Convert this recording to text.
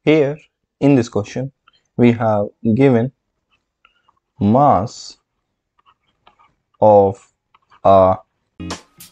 Here in this question we have given mass of a